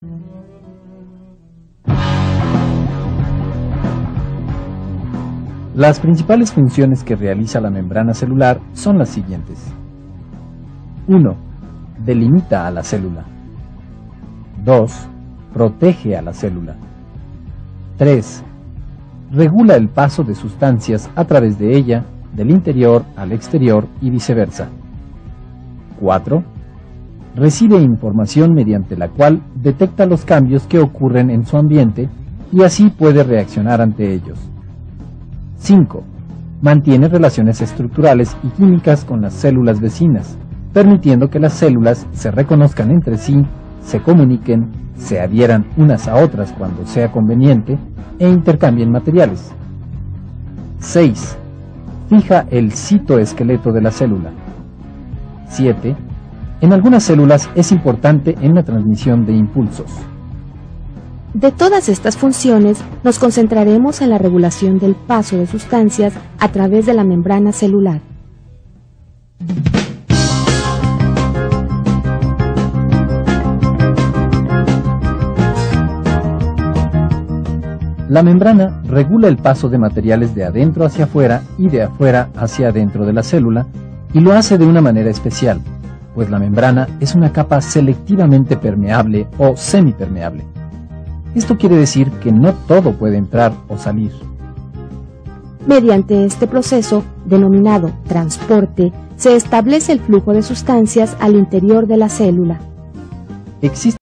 Las principales funciones que realiza la membrana celular son las siguientes. 1. Delimita a la célula. 2. Protege a la célula. 3. Regula el paso de sustancias a través de ella, del interior al exterior y viceversa. 4. Recibe información mediante la cual detecta los cambios que ocurren en su ambiente y así puede reaccionar ante ellos. 5. Mantiene relaciones estructurales y químicas con las células vecinas, permitiendo que las células se reconozcan entre sí, se comuniquen, se adhieran unas a otras cuando sea conveniente e intercambien materiales. 6. Fija el citoesqueleto de la célula. 7. En algunas células es importante en la transmisión de impulsos. De todas estas funciones, nos concentraremos en la regulación del paso de sustancias a través de la membrana celular. La membrana regula el paso de materiales de adentro hacia afuera y de afuera hacia adentro de la célula, y lo hace de una manera especial, pues la membrana es una capa selectivamente permeable o semipermeable. Esto quiere decir que no todo puede entrar o salir. Mediante este proceso, denominado transporte, se establece el flujo de sustancias al interior de la célula. Existe